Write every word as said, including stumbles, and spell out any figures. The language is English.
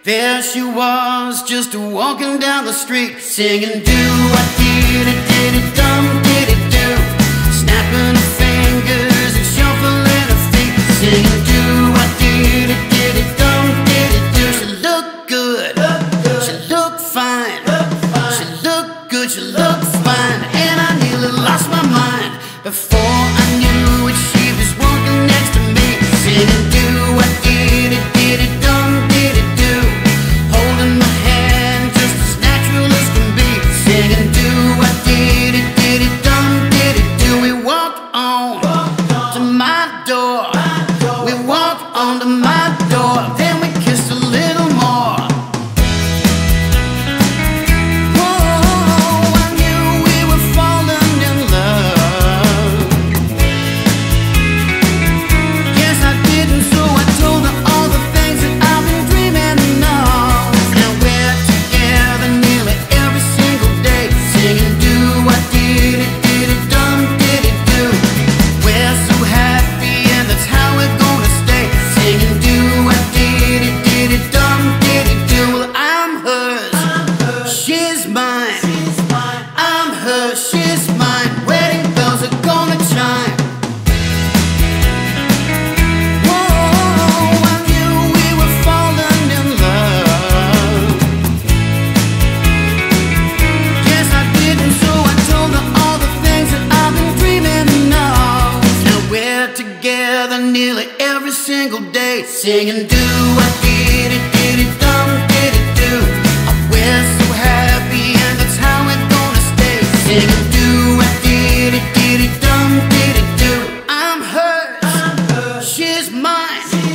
There she was, just walking down the street, singing do-a-dee-dee-dee-dum, dee-dee-do, snapping her fingers and shuffling her feet, singing do-a-dee-dee-dee-dum, dee-dee-do. She looked good, she looked fine, she looked good, she looked fine, and I nearly lost my mind before I knew it. She was walking next to me, singing do-a-dee-dee-dee-dum, dee-dee-do, holding my hand just as natural as can be, singing do-a-dee-dee-dee-dum, dee-dee-do. We walked on to my door, we walked on to my door, then we kissed a little more. Whoa, I knew we were falling in love. Yes, I did, and so I told her all the things that I've been dreaming of. Now we're together nearly every single day, singing do-a-dee-dee-dee-dum, dee-dee-do. We're so happy and that's how we're gonna stay, singing do-a-dee-dee-dee-dum, dee-dee-do. Well, I'm hers, she's mine, I'm hers, she's mine. Wedding bells are gonna chime. Whoa, I knew we were falling in love. Yes, I did, and so I told her all the things that I've been dreaming of. Now we're together nearly every single day, singing do-a-dee-dee-dee-dum, dee-dee-do. Oh, we're so happy and that's how we're gonna stay, singing do-a-dee-dee-dee-dum, dee-dee-do. I'm hers, she's mine.